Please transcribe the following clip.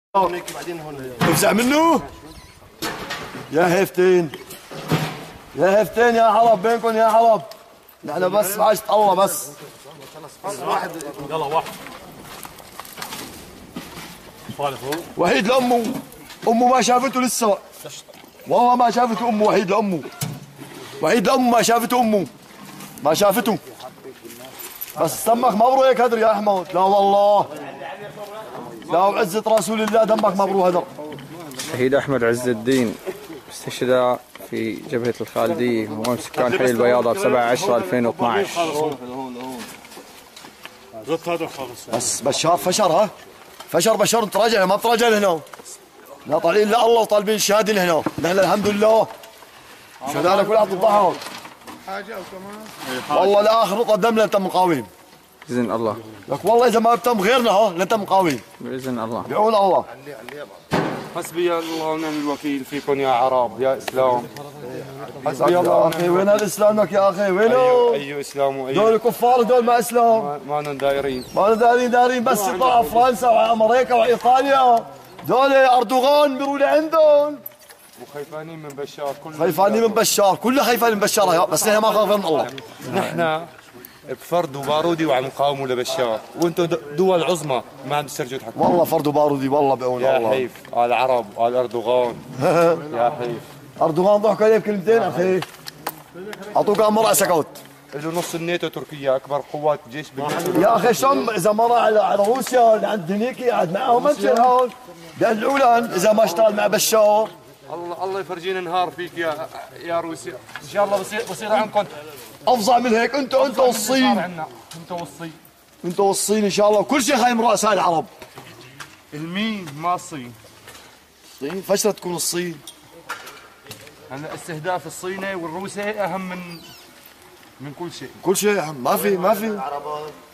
تفزع منه؟ يا هيفتين يا هيفتين يا حرب بينكم يا حرب. نحن بس عشت الله بس. واحد يلا واحد وحيد لأمه. أمه ما شافته لسه. والله ما شافته أمه. وحيد لأمه. وحيد لأمه ما شافته أمه. ما شافته. بس دمك مبرو هيك هدر يا أحمد. لا والله. لا وعزة رسول الله دمك مبرو هدر. شهيد أحمد عز الدين استشهد في جبهة الخالدية مقام سكان حي البياضة ب7/10/2012. بس بشار فشر ها؟ فشر انت راجع ما بتراجع لهنا. لا طالعين لا الله وطالبين الشهاده لهنا. نحن الحمد لله شهدانا كلها تضحك. حاجه او كمان والله لاخر نقطه دم لانت مقاوم بإذن الله. لك والله اذا ما بتم غيرنا ها لانت مقاوم بإذن الله. بعون الله. حسبي الله ونعم الوكيل فيكم يا عرب يا اسلام. حسبي الله. اخي وين هذا اسلامك يا اخي وينه؟ اي اسلام واي دول كفار ودول ما اسلام. ما لهم دايرين. ما لهم دارين بس يطلعوا فرنسا وامريكا وايطاليا. دول اردوغان بيروا لعندهم. وخيفانين من بشار. خيفانين من بشار. كلنا خيفانين من بشار بس نحن ما خافين من الله. نحن بفرد وبارودي وعم نقاوموا لبشار وانتم دول عظمى ما عم تسترجوا تحكوا. والله فرد وبارودي والله بعون الله. يا حيف على العرب وعلى اردوغان. يا حيف. اردوغان ضحكوا عليه بكلمتين اخي. اعطوك امر سكوت. له نص الناتو تركيا اكبر قوات جيش بالناتو. يا اخي شلون اذا ما راح على روسيا اللي عند هنيك قاعد معهم منشر هون بيدعوا لهم اذا ما اشتغل مع بشار. الله يفرجينا نهار فيك يا روسيا. ان شاء الله بصير عندكم افظع من هيك. انتوا والصين. انتوا والصين ان شاء الله كل شيء خايم رؤساء العرب. المين ما الصين. الصين فشلت تكون الصين. هلا استهداف الصيني والروسي اهم من كل شيء. كل شيء ما في